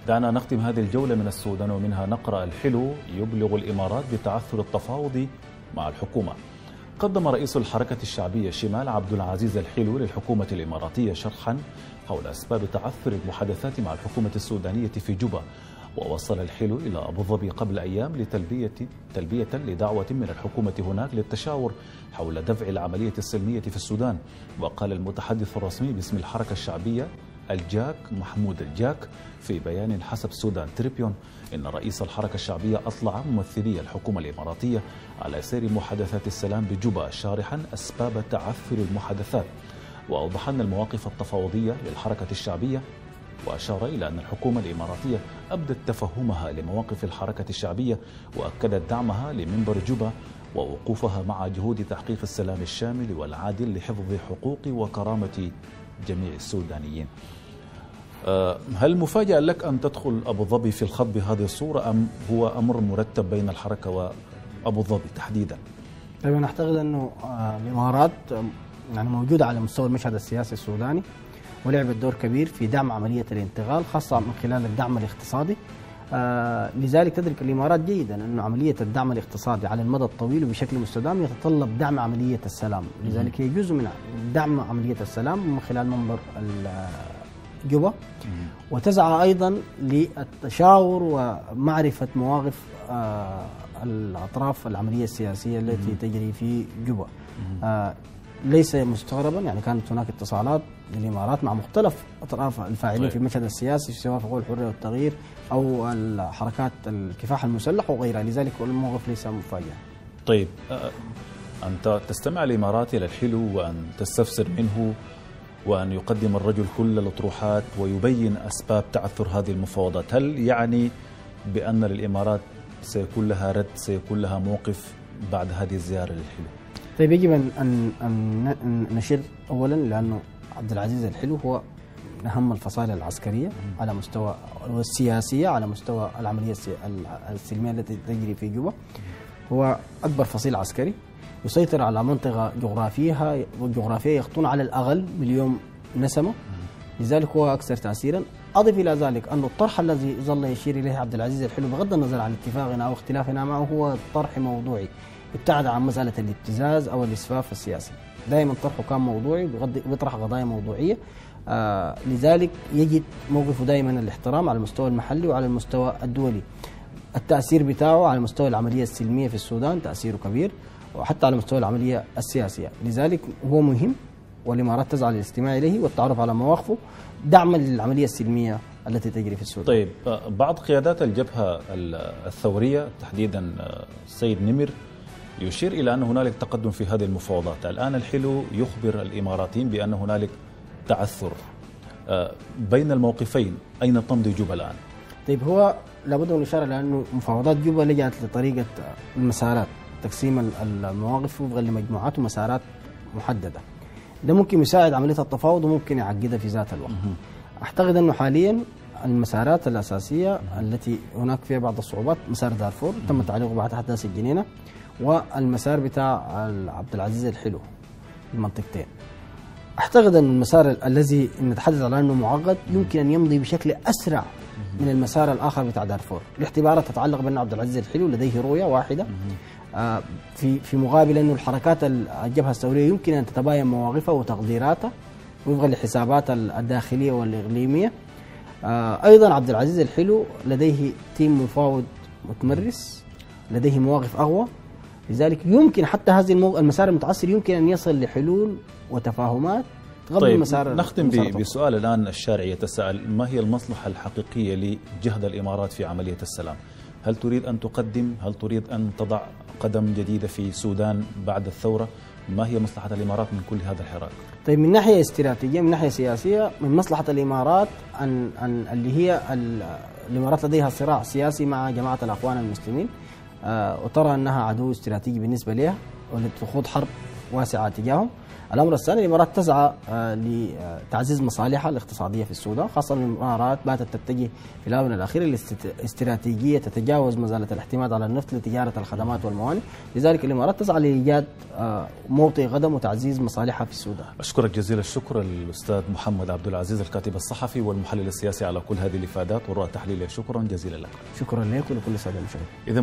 دعنا نختم هذه الجولة من السودان ومنها نقرأ: الحلو يبلغ الإمارات بتعثر التفاوض مع الحكومة. قدم رئيس الحركة الشعبية شمال عبد العزيز الحلو للحكومة الإماراتية شرحا حول أسباب تعثر المحادثات مع الحكومة السودانية في جوبا. ووصل الحلو إلى أبو ظبي قبل أيام تلبية لدعوة من الحكومة هناك للتشاور حول دفع العملية السلمية في السودان. وقال المتحدث الرسمي باسم الحركة الشعبية الجاك محمود الجاك في بيان حسب سودان تريبيون إن رئيس الحركة الشعبية أطلع ممثلي الحكومة الإماراتية على سير محادثات السلام بجوبا، شارحا أسباب تعثر المحادثات، وأوضح أن المواقف التفاوضية للحركة الشعبية، وأشار إلى أن الحكومة الإماراتية أبدت تفهمها لمواقف الحركة الشعبية وأكدت دعمها لمنبر جوبا ووقوفها مع جهود تحقيق السلام الشامل والعادل لحفظ حقوق وكرامة جميع السودانيين. هل مفاجأ لك أن تدخل أبو ظبي في الخط بهذه الصورة أم هو أمر مرتب بين الحركة وأبو ظبي تحديدا؟ أنا أعتقد أنه الإمارات يعني موجودة على مستوى المشهد السياسي السوداني ولعبت دور كبير في دعم عملية الانتقال، خاصة من خلال الدعم الاقتصادي. لذلك تدرك الإمارات جيدا أن عملية الدعم الاقتصادي على المدى الطويل وبشكل مستدام يتطلب دعم عملية السلام، لذلك هي جزء من دعم عملية السلام من خلال منبر جوبا، وتسعى أيضا للتشاور ومعرفة مواقف الأطراف العملية السياسية التي تجري في جوبا. ليس مستغربا، يعني كانت هناك اتصالات للإمارات مع مختلف أطراف الفاعلين في المشهد السياسي سواء في الحرية والتغيير أو الحركات الكفاح المسلح وغيرها، لذلك الموقف ليس مفاجئا. طيب، أنت تستمع الإمارات إلى الحلو وأن تستفسر منه وأن يقدم الرجل كل الأطروحات ويبين أسباب تعثر هذه المفاوضات، هل يعني بأن للإمارات سيكون لها رد، سيكون لها موقف بعد هذه الزيارة للحلو؟ طيب، يجب أن نشير أولا لأنه عبد العزيز الحلو هو من أهم الفصائل العسكرية على مستوى والسياسية على مستوى العملية السلمية التي تجري في جوبا. هو أكبر فصيل عسكري يسيطر على منطقة جغرافية يخطون على الأقل مليون نسمة، لذلك هو أكثر تأثيرا. أضف إلى ذلك أن الطرح الذي ظل يشير إليه عبد العزيز الحلو بغض النظر عن اتفاقنا أو اختلافنا معه هو طرح موضوعي، ابتعد عن مسألة الابتزاز أو الإسفاف السياسي. دائما طرحه كان موضوعي، بيطرح قضايا موضوعية. لذلك يجد موقفه دائما الاحترام على المستوى المحلي وعلى المستوى الدولي. التأثير بتاعه على مستوى العملية السلمية في السودان تأثيره كبير، وحتى على مستوى العملية السياسية، لذلك هو مهم والإمارات تسعى للاستماع إليه والتعرف على مواقفه دعما للعملية السلمية التي تجري في السودان. طيب، بعض قيادات الجبهة الثورية تحديدا السيد نمر يشير إلى أن هنالك تقدم في هذه المفاوضات. الآن الحلو يخبر الإماراتيين بأن هنالك تعثر بين الموقفين، أين تمضي جوبا الآن؟ طيب، هو لابد من الإشارة لأنه مفاوضات جوبا لجأت لطريقة المسارات، تقسيم المواقف وفقا لمجموعات ومسارات محددة. ده ممكن يساعد عملية التفاوض وممكن يعقدها في ذات الوقت. أعتقد أنه حاليا المسارات الأساسية التي هناك فيها بعض الصعوبات مسار دارفور تم تعليقه بعد أحداث الجنينة، والمسار بتاع عبد العزيز الحلو المنطقتين. أعتقد أن المسار الذي نتحدث عنه أنه معقد يمكن أن يمضي بشكل أسرع من المسار الآخر بتاع دارفور لاعتبارات تتعلق بأن عبد العزيز الحلو لديه رؤية واحدة، في مقابل أنه الحركات الجبهة الثورية يمكن أن تتباين مواقفها وتقديراتها وفقا للحسابات الداخلية والإقليمية. أيضا عبد العزيز الحلو لديه تيم مفاوض متمرس، لديه مواقف أقوى، لذلك يمكن حتى هذه المسار المتعثر يمكن أن يصل لحلول وتفاهمات قبل طيب، المسار. نختم بسؤال الآن. الشارع يتساءل: ما هي المصلحة الحقيقية لجهد الإمارات في عملية السلام؟ هل تريد أن تقدم؟ هل تريد أن تضع قدم جديدة في السودان بعد الثورة؟ ما هي مصلحة الإمارات من كل هذا الحراك؟ طيب، من ناحية استراتيجية، من ناحية سياسية، من مصلحة الإمارات أن اللي هي الإمارات لديها صراع سياسي مع جماعة الأخوان المسلمين، وترى أنها عدو استراتيجي بالنسبة لها ولتخوض حرب واسعة تجاههم. الأمر الثاني، الإمارات تسعى لتعزيز مصالحها الاقتصادية في السودان، خاصة الإمارات باتت تتجه في الآونة الأخيرة لاستراتيجية تتجاوز مسألة الاعتماد على النفط لتجارة الخدمات والموانئ، لذلك الإمارات تسعى لإيجاد موطئ قدم وتعزيز مصالحها في السودان. أشكرك جزيل الشكر الأستاذ محمد عبد العزيز الكاتب الصحفي والمحلل السياسي على كل هذه الإفادات والرؤى التحليلية. شكرا جزيلا لك. شكرا لك ولكل السادة المشاهدين.